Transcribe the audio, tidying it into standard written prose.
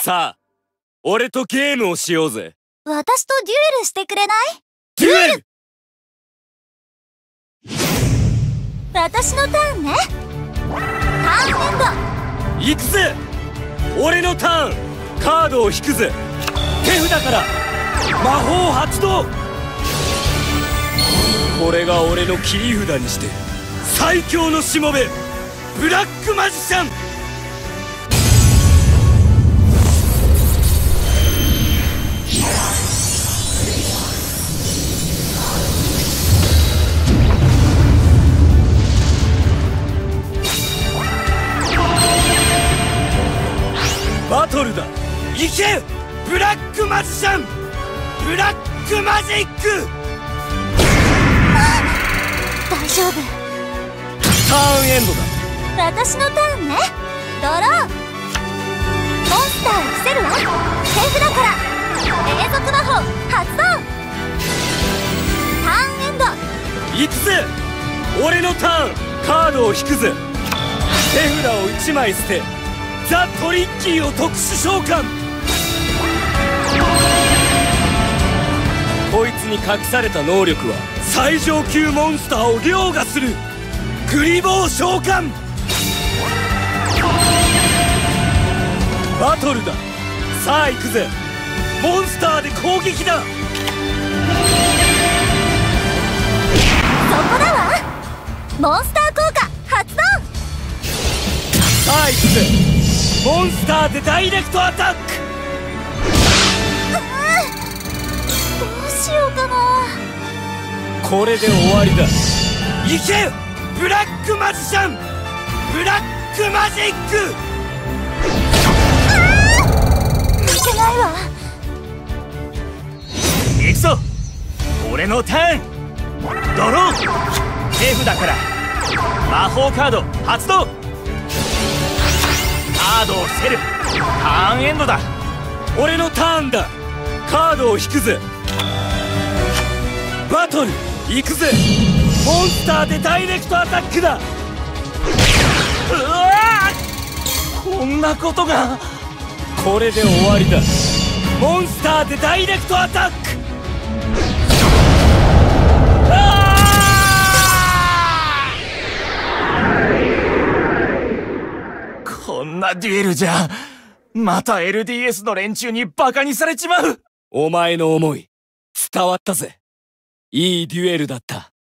さあ、俺とゲームをしようぜ。 私とデュエルしてくれない？ デュエル！ 私のターンね。ターンエンド。 行くぜ！俺のターン、カードを引くぜ。手札から魔法発動。これが俺の切り札にして最強のしもべ、ブラックマジシャン。バトルだ。行けブラックマジシャン、ブラックマジック。 大丈夫。 ターンエンドだ。 私のターンね。ドロー。モンスターを伏せるわ。手札から永続魔法発動。ターンエンド。 行くぜ。俺のターン、カードを引くぜ。手札を1枚捨てザ・トリッキーを特殊召喚。こいつに隠された能力は最上級モンスターを凌駕するグリボー召喚。バトルだ。さあ行くぜ。モンスターで攻撃だ。 そこだわ。モンスター効果発動。 さあ行くぜ。モンスターでダイレクトアタック。 どうしようかな。 これで終わりだ。行けブラックマジシャン、ブラックマジック。 負けないわ。 行くぞ。俺のターン、ドロー。手札から魔法カード発動。カードを伏せる。ターンエンドだ。 俺のターンだ。カードを引くぜ。バトル行くぜ。モンスターでダイレクトアタックだ。 うわー、こんなことが。 これで終わりだ。モンスターでダイレクトアタック。 こんなデュエルじゃまた LDS の連中にバカにされちまう。 お前の思い伝わったぜ。いいデュエルだった。